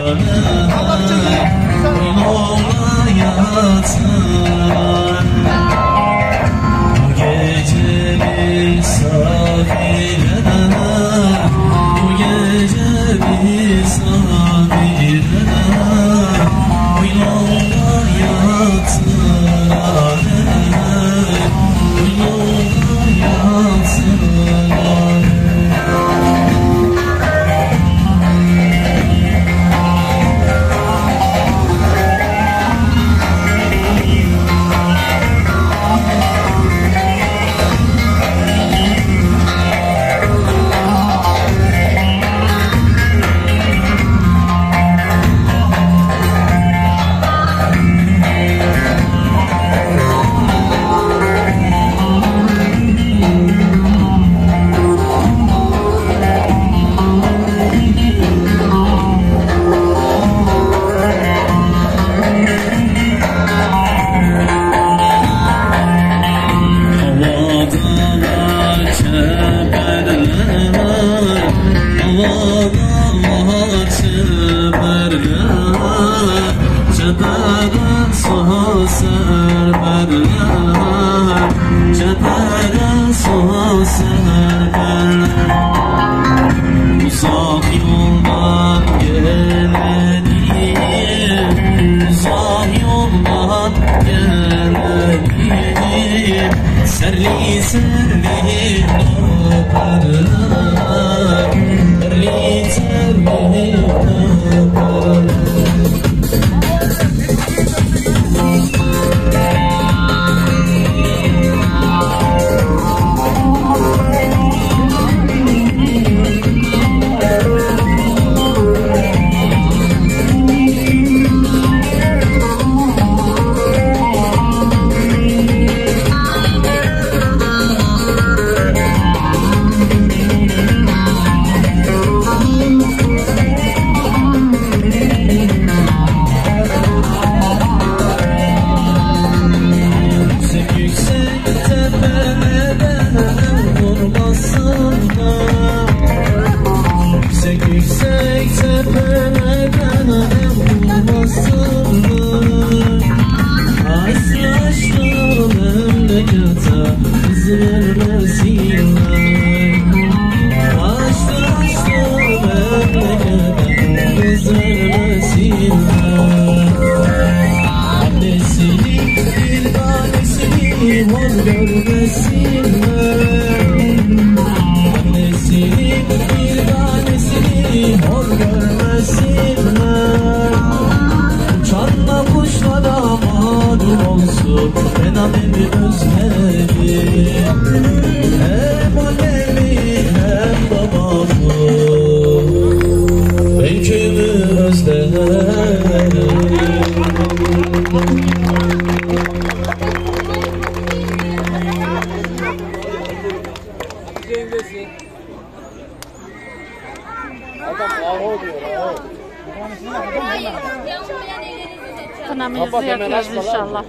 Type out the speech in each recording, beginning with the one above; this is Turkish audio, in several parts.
Kınamızı yakıyoruz inşallah.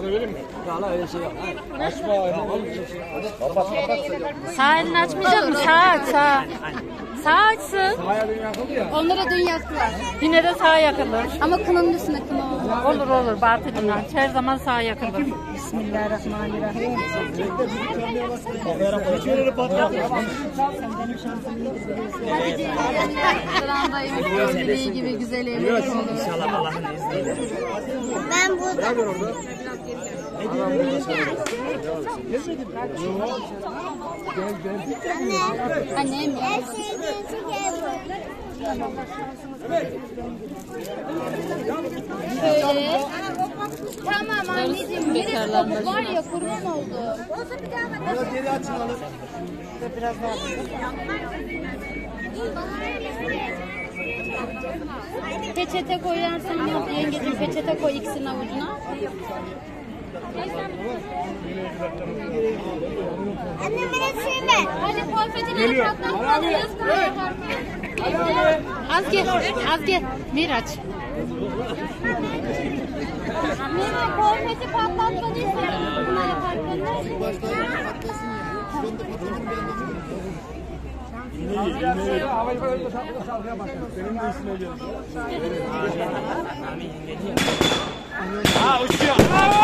Sağ elini açmayacak mı? Sağ aç, sağ. Sağ açsın. Onlara dün yaktılar. Yine de sağ yakılır. Ama kınanın üstüne kına olur. Olur olur, batıl inanç. Her zaman sağ yakılır. Bismillahirrahmanirrahim. Sıramdayım. Dediği gibi güzel evlilik olur. İnşallah Allah'ın izniyle. Ben burada. Annem ya. Şöyle. Tamam anneciğim. Neresi topuk var ya, kurban oldu. Biraz geri açın alın. Biraz daha. Peçete koyarsan yap yengeciğim, peçete koy ikisinin avucuna. Anne neresi? Hadi konfetileri patlatmalıyız. Az gel. Miraç. Miraç konfeti patlatmalıyız. Buna yaparken. Ha uçuyor.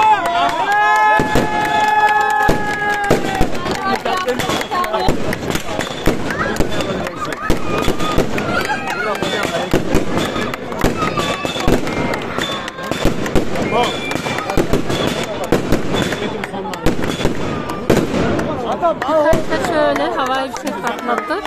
Birkaç da şöyle havai bir şey patlattık.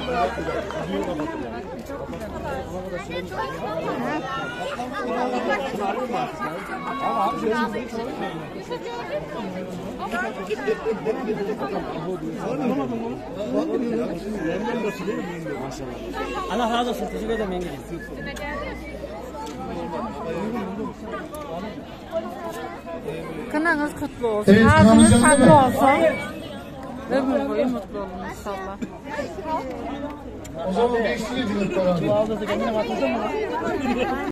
Allah razı olsun. Teşekkür ederim yengeciğim. Kınanız kutlu olsun. Evet, Ağzınız kınamız tatlı yanında olsun. Ömür boyu mutlu olun inşallah. O zaman 5 lira diyor. Aldığınızda kendine bakmadın mı?